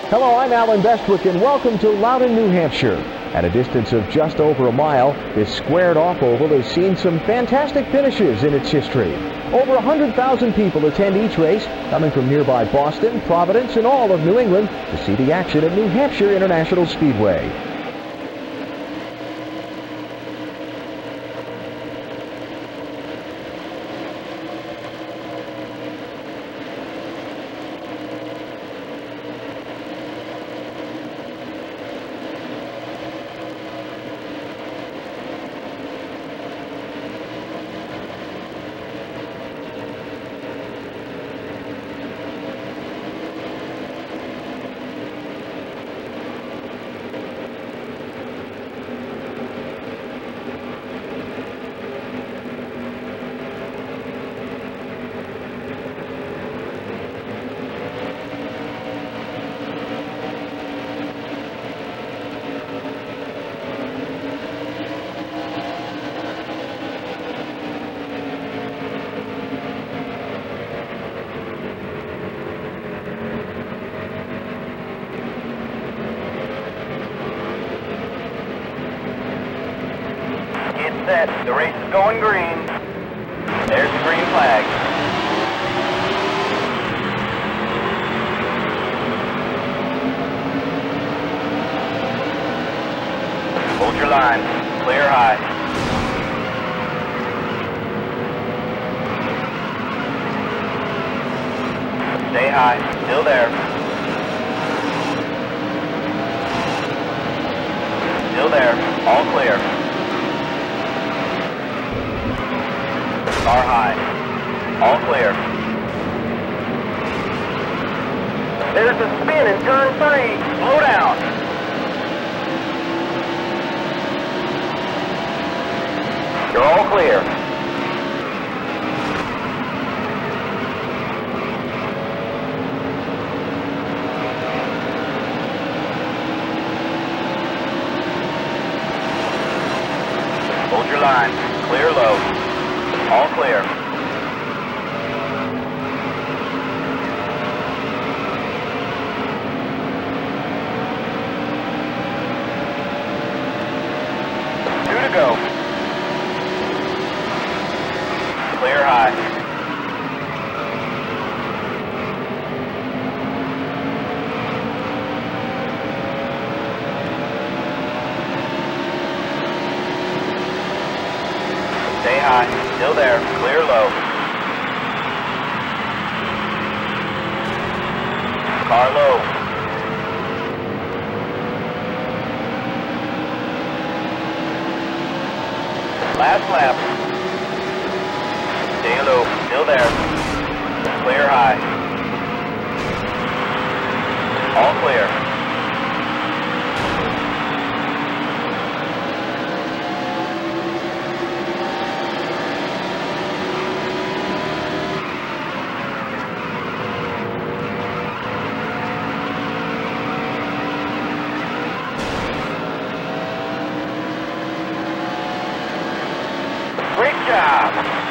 Hello, I'm Alan Bestwick, and welcome to Loudon, New Hampshire. At a distance of just over a mile, this squared-off oval has seen some fantastic finishes in its history. Over 100,000 people attend each race, coming from nearby Boston, Providence, and all of New England to see the action at New Hampshire International Speedway. Set. The race is going green. There's the green flag. Hold your line. Clear high. Stay high. Still there. Still there. All clear. Car high. All clear. There's a spin in turn 3. Slow down. You're all clear. Hold your line. Clear low. All clear. 2 to go. Clear high. Stay high. Still there. Clear low. Car low. Last lap. Stay low. Still there. Clear high. All clear. Great job.